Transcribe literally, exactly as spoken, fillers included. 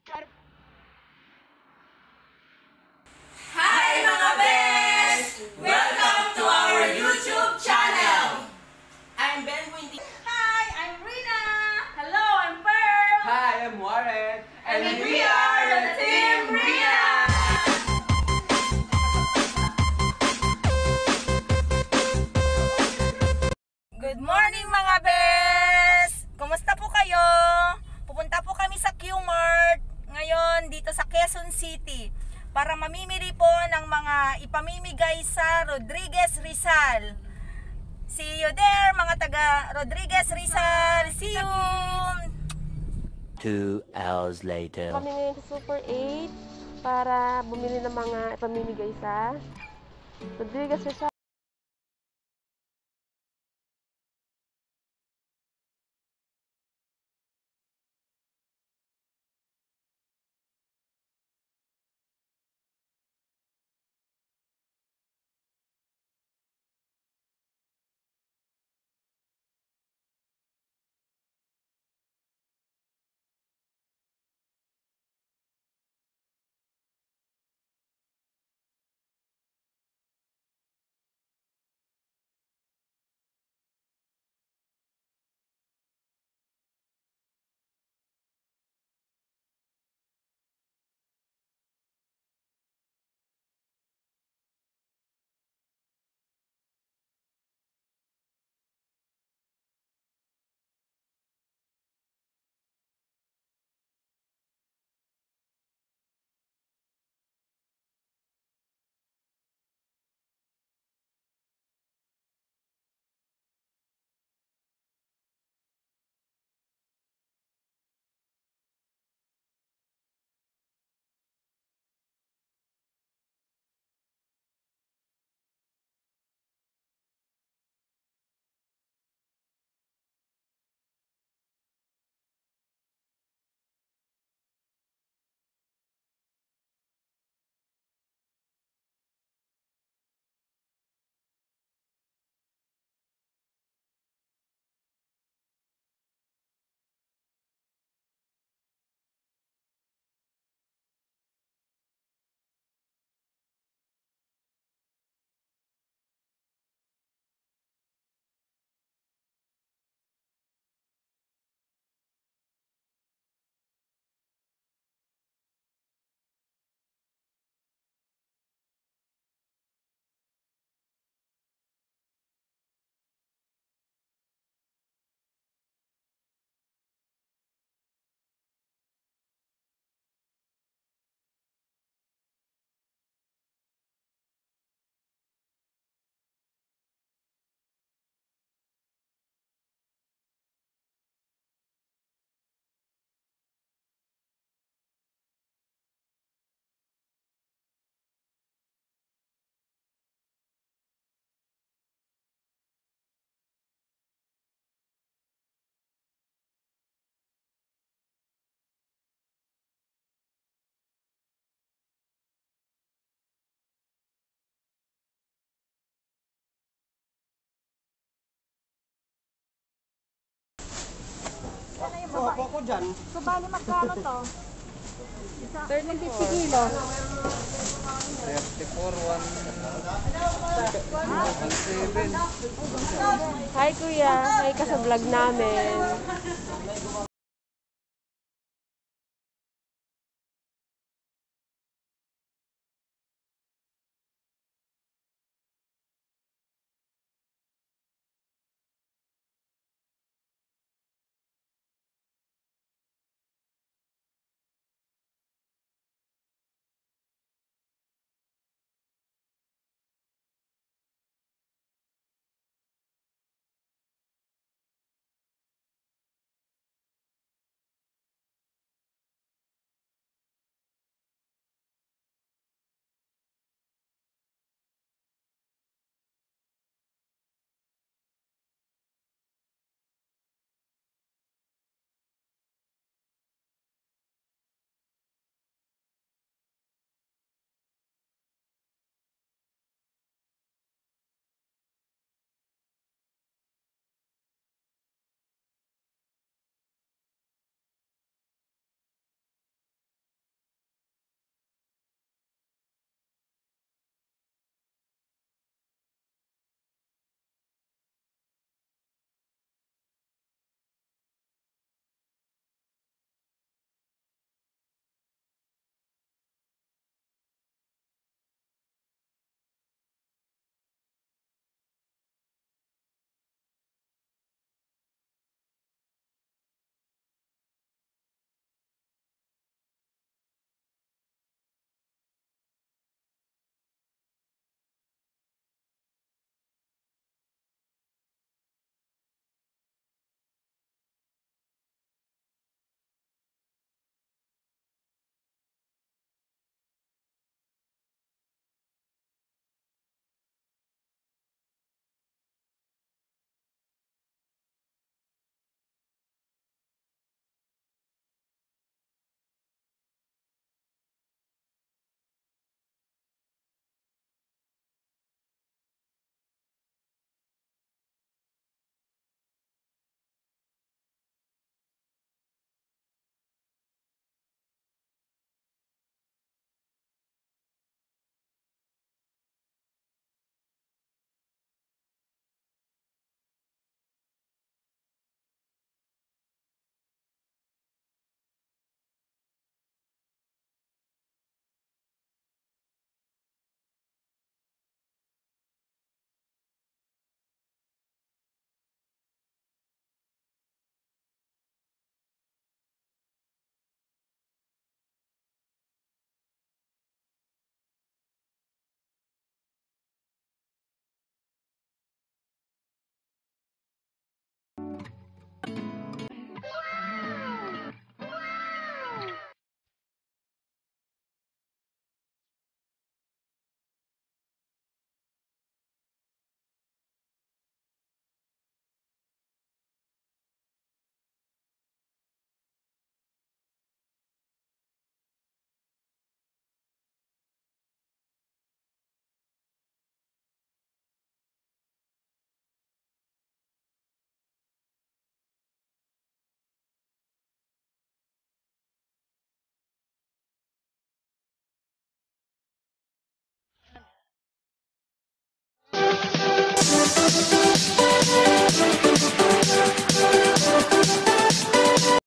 Hi mga best! Welcome to our YouTube channel! I'm Ben Windy. Hi, I'm Rina. Hello, I'm Pearl. Hi, I'm Warren. And we are the Team Rina! Good morning mga best! Kumusta po kayo? Pupunta po kami sa Q-Mart ngayon dito sa Quezon City para mamimili po ng mga ipamimigay sa Rodriguez Rizal. See you there mga taga Rodriguez Rizal. See you! Two hours later. Kami ngayon sa Super eight para bumili ng mga ipamimigay sa Rodriguez Rizal. Opo ko dyan. So bali magkano to? thirty-fifty kilos. thirty-four, one, one seven. Hi kuya, hi ka sa vlog namin. Bye!